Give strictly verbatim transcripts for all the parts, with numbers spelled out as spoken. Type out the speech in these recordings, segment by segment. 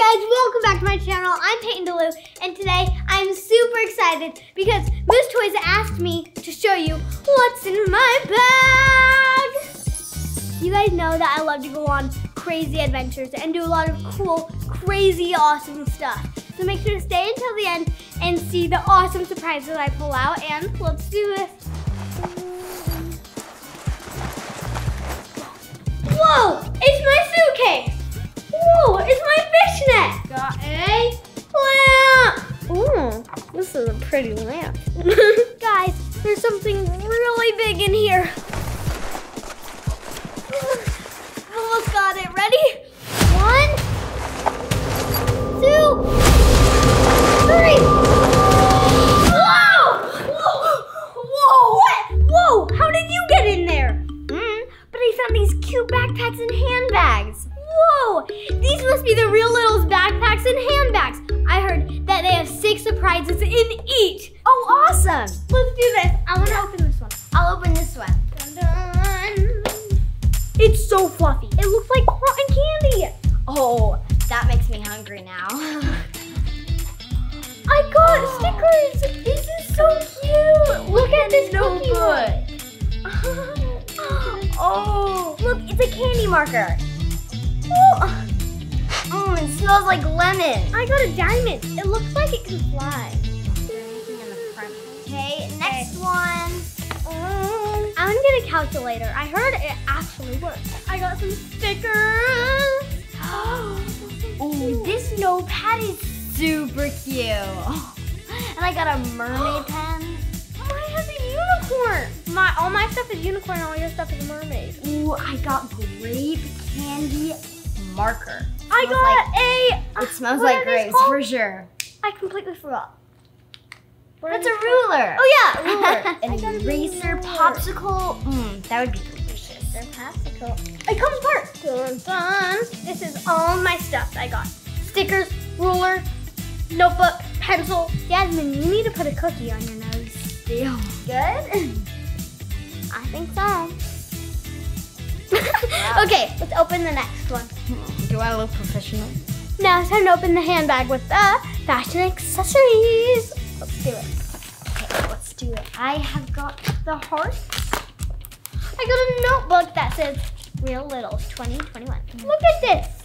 guys, welcome back to my channel. I'm Payton Delu, and today I'm super excited because Moose Toys asked me to show you what's in my bag. You guys know that I love to go on crazy adventures and do a lot of cool, crazy, awesome stuff. So make sure to stay until the end and see the awesome surprises I pull out, and let's do this. Whoa, it's my suitcase. Whoa, it's my fishnet! Got a lamp! Ooh, this is a pretty lamp. Guys, there's something really big in here. Almost got it. Ready? One, two, three. Whoa! Whoa! Whoa! What? Whoa! How did you get in there? Mm, but I found these cute backpacks and handbags. Whoa! These must be the Real Little's backpacks and handbags. I heard that they have six surprises in each. Oh, awesome! Let's do this. I want to yeah. open this one. I'll open this one. Dun, dun. It's so fluffy. It looks like cotton candy. Oh, that makes me hungry now. I got stickers. This is so cute. Look at this notebook. Oh, look, it's a candy marker. Mmm, it smells like lemon. I got a diamond. It looks like it can fly. Is there anything in the front? Okay, next okay. one. Um, I'm gonna get a calculator. I heard it actually works. I got some stickers. Ooh, this notepad is super cute. And I got a mermaid pen. Mine has a unicorn. My all my stuff is unicorn. All your stuff is a mermaid. Ooh, I got grape candy marker. I got like, a. It smells like grapes for sure. I completely forgot. What That's a ruler. Oh yeah, ruler. An eraser popsicle. Mmm, that would be delicious. A popsicle. It comes apart. Dun, dun. This is all my stuff I got. Stickers, ruler, notebook, pencil. Jasmine, you need to put a cookie on your nose. Ew. Good? I think so. Wow. Okay, let's open the next one. Do I look professional? Now it's time to open the handbag with the fashion accessories. Let's do it. Okay, let's do it. I have got the heart. I got a notebook that says Real Little twenty twenty-one. Look at this.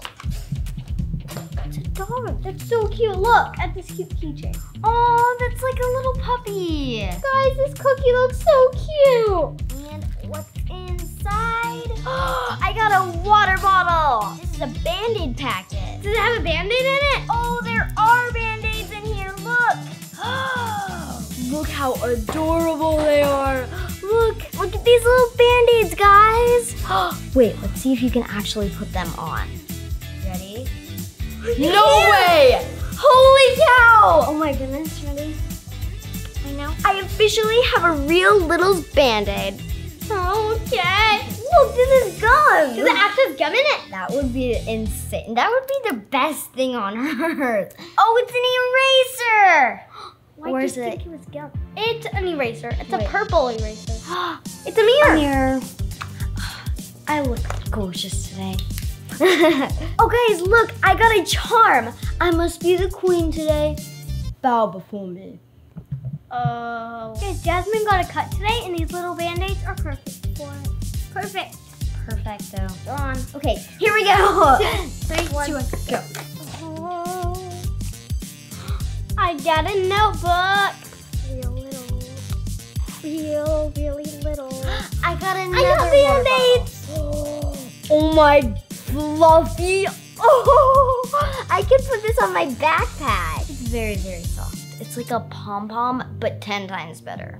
It's a dog. That's so cute. Look at this cute keychain. Oh, that's like a little puppy. Guys, this cookie looks so cute. And what's inside? I got a water bottle. This is a Band-Aid packet. Does it have a Band-Aid in it? Oh, there are Band-Aids in here. Look. Look how adorable they are. Look, look at these little Band-Aids, guys. Wait, let's see if you can actually put them on. Ready? No way! Holy cow! Oh my goodness, ready? I know. I officially have a Real Little's Band-Aid. Okay. Look, this is gum. Does it actually have gum in it? That would be insane. That would be the best thing on earth. Oh, it's an eraser. Why Where's do you it? think it was gum? It's an eraser. It's Wait. a purple eraser. It's a mirror. A mirror. I look gorgeous today. Oh guys, look, I got a charm. I must be the queen today. Bow before me. Oh. Guys, Jasmine got a cut today, and these little Band-Aids are perfect for it. Perfect. Perfecto. Go on. Okay, here we go. Three, one, two, one, go. Oh. I got a notebook. Real little. Real, really little. I got another I got Band-Aids. Oh my fluffy. Oh, I can put this on my backpack. It's very, very soft. It's like a pom-pom, but ten times better.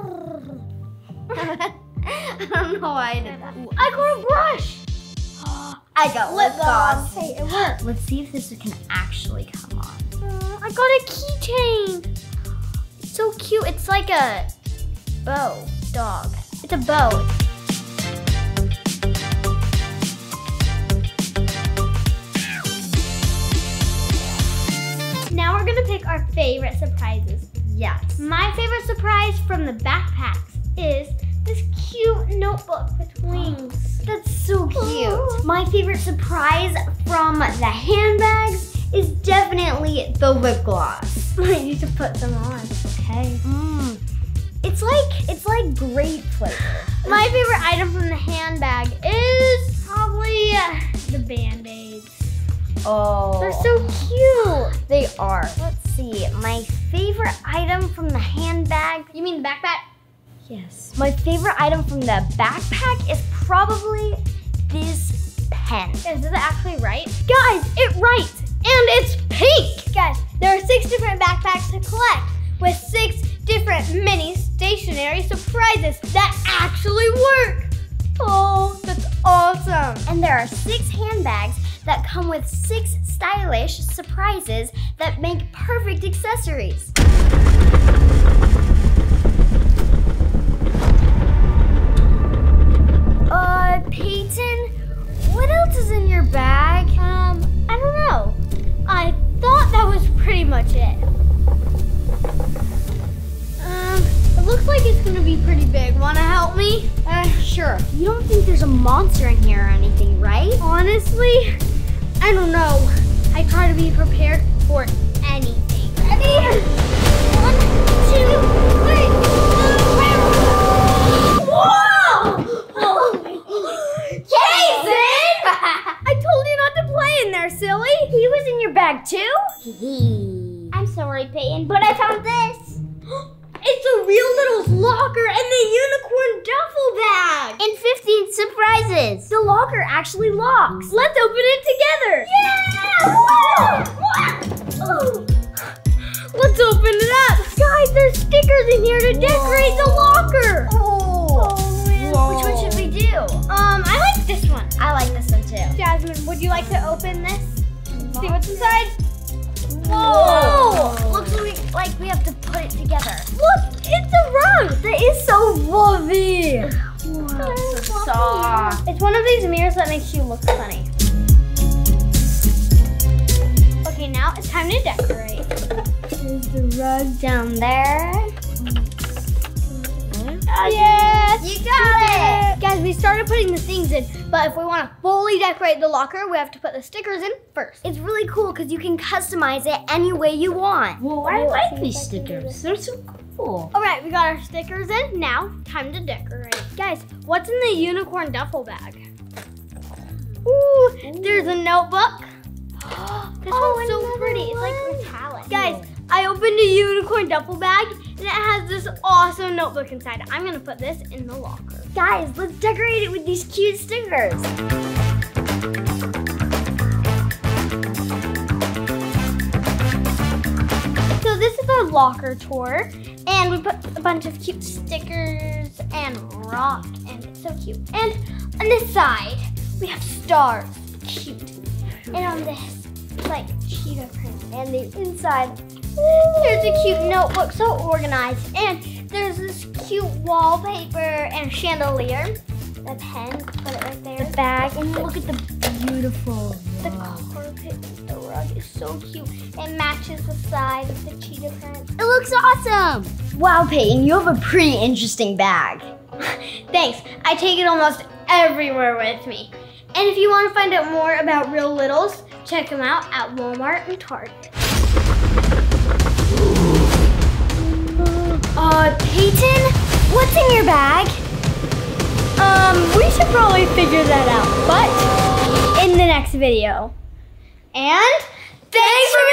I don't know why I did that. Ooh, I got a brush. I got lip gloss. Hey, it worked. Let's see if this can actually come on. Uh, I got a keychain. It's so cute. It's like a bow dog. It's a bow. Now we're gonna pick our favorite surprises. Yes. My favorite surprise from the backpacks is this cute notebook with wings. That's so cute. My favorite surprise from the handbags the lip gloss. I need to put some on. Okay. Mmm. It's like, it's like grape flavor. My favorite item from the handbag is probably uh, the Band-Aids. Oh. They're so cute. They are. Let's see. My favorite item from the handbag. You mean the backpack? Yes. My favorite item from the backpack is probably this pen. Is this actually right? Guys, it writes. And it's pink! Guys, there are six different backpacks to collect with six different mini stationery surprises that actually work. Oh, that's awesome. And there are six handbags that come with six stylish surprises that make perfect accessories. Uh, Payton, what else is in your bag? Um, I don't know. I thought that was pretty much it. Um, it looks like it's gonna be pretty big. Wanna help me? Uh, sure. You don't think there's a monster in here or anything, right? Honestly, I don't know. I try to be prepared for anything. Ready? One, two, three. Whoa! Jason! I told you not to play in there, silly. He was in your bag too? I'm sorry, Payton, but I found this. It's a Real Little's locker and the unicorn duffel bag. And fifteen surprises. The locker actually locks. Let's open it together. Yeah! Whoa! Let's open it up. Guys, there's stickers in here to decorate the locker. Oh. Oh, man. Whoa. Which one should we do? Um, I like this one. I like this one too. Jasmine, would you like to open this? See what's inside? Whoa! Looks like, like we have to put it together. Look, it's a rug. That is so fluffy. Wow, so soft. It's one of these mirrors that makes you look funny. Okay, now it's time to decorate. There's the rug down there. Yes! You got it! Guys, we started putting the things in, but if we want to fully decorate the locker, we have to put the stickers in first. It's really cool because you can customize it any way you want. Whoa, I like these stickers. They're so cool. All right, we got our stickers in. Now, time to decorate. Guys, what's in the unicorn duffel bag? Ooh, Ooh. There's a notebook. This Oh, one's so another pretty. It's like one. metallic. Guys, I opened a unicorn duffel bag and it has this awesome notebook inside. I'm gonna put this in the locker. Guys, let's decorate it with these cute stickers. So this is our locker tour, and we put a bunch of cute stickers and rock, and it's so cute. And on this side, we have stars, cute. And on this, like cheetah print. And the inside, there's a cute notebook, so organized. And there's this cute wallpaper and chandelier. The pen, put it right there. the bag, and look at the beautiful The rug. carpet, the rug is so cute. It matches the side of the cheetah print. It looks awesome. Wow, Payton, you have a pretty interesting bag. Thanks, I take it almost everywhere with me. And if you want to find out more about Real Littles, check them out at Walmart and Target. Uh, Payton, what's in your bag? Um, we should probably figure that out, but in the next video. And thanks for